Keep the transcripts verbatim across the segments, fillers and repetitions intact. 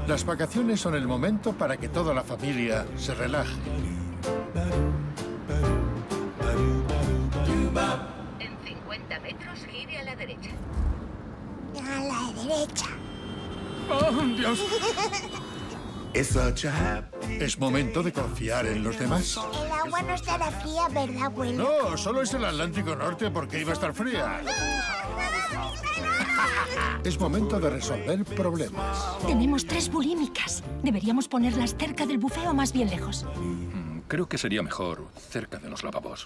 Las vacaciones son el momento para que toda la familia se relaje. En cincuenta metros, gire a la derecha. A la derecha. ¡Oh, Dios! Es momento de confiar en los demás. El agua no estará fría, ¿verdad, abuelo? No, solo es el Atlántico Norte porque iba a estar fría. Es momento de resolver problemas. Tenemos tres bulímicas. ¿Deberíamos ponerlas cerca del bufé o más bien lejos? Mm, creo que sería mejor cerca de los lavabos.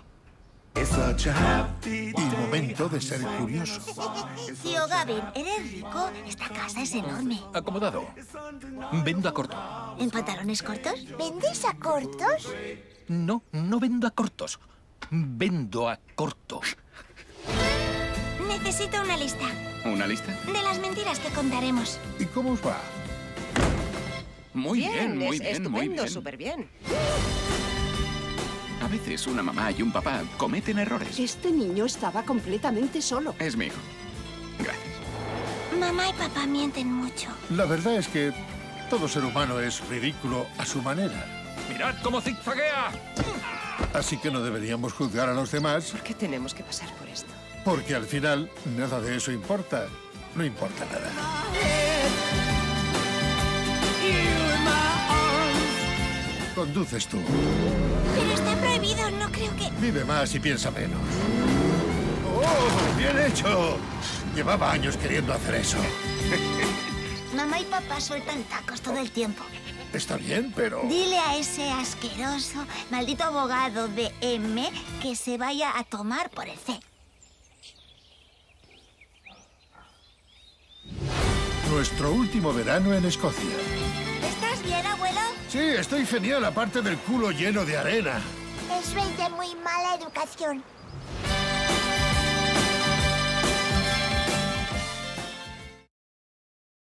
Y momento de ser curioso. Tío Gavin, ¿eres rico? Esta casa es enorme. Acomodado. Vendo a corto. ¿En pantalones cortos? ¿Vendes a cortos? No, no vendo a cortos. Vendo a corto. Necesito una lista. ¿Una lista? De las mentiras que contaremos. ¿Y cómo os va? Muy bien, muy es bien, estupendo, muy bien. súper bien. A veces una mamá y un papá cometen errores. Este niño estaba completamente solo. Es mi hijo. Gracias. Mamá y papá mienten mucho. La verdad es que todo ser humano es ridículo a su manera. ¡Mirad cómo zigzaguea! Así que no deberíamos juzgar a los demás, ¿Por qué tenemos que pasar por esto? porque al final nada de eso importa. No importa nada. Conduces tú. Pero está prohibido, no creo que... Vive más y piensa menos. ¡Oh, bien hecho! Llevaba años queriendo hacer eso. Mamá y papá sueltan tacos todo el tiempo. Está bien, pero... Dile a ese asqueroso, maldito abogado de M que se vaya a tomar por el C. Nuestro último verano en Escocia. ¿Estás bien, abuelo? Sí, estoy genial, aparte del culo lleno de arena. Eso es de muy mala educación.